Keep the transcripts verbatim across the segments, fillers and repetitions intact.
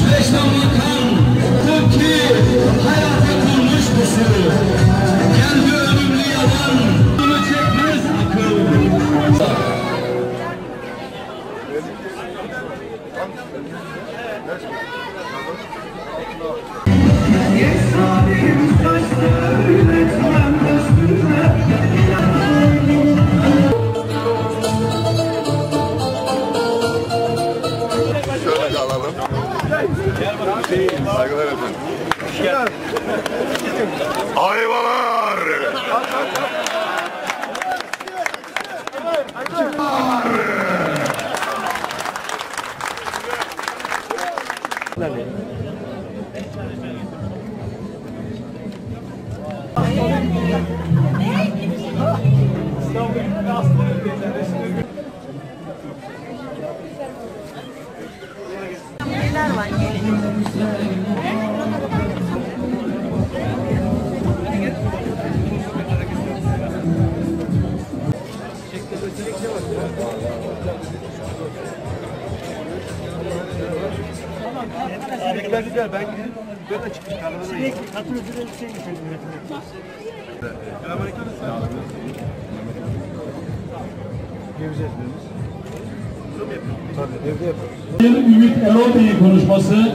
Beşdamlı kan, tıpkı hayata kurmuş bu sürü. Geldi ölümlü yalan, bunu çekmez akıl. Yesalim saçlar üretmem üstüne. Şöyle alalım. Saygılar efendim. Ayvalar! Neler var? Güzel güzel ben böyle çıkmış kahvede. Katıl ödülü bir şey geçelim üretime. Selamünaleyküm. Gevize yapıyoruz. Tabii evde yapıyoruz. Ümit Erol Bey'in konuşması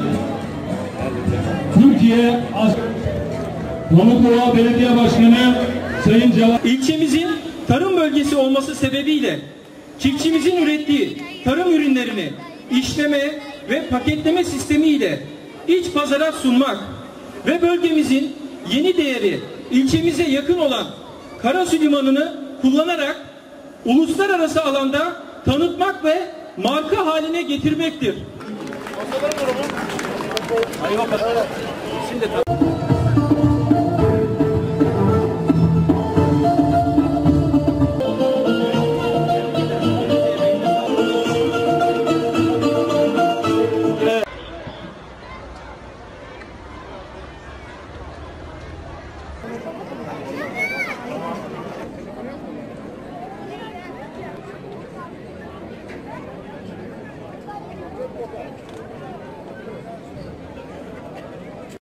Türkiye As Pamukova Belediye Başkanı Sayın Cevap. İlçemizin tarım bölgesi olması sebebiyle çiftçimizin ürettiği tarım ürünlerini işleme ve paketleme sistemiyle iç pazara sunmak ve bölgemizin yeni değeri ilçemize yakın olan Karasu Limanı'nı kullanarak uluslararası alanda tanıtmak ve marka haline getirmektir. Hayır,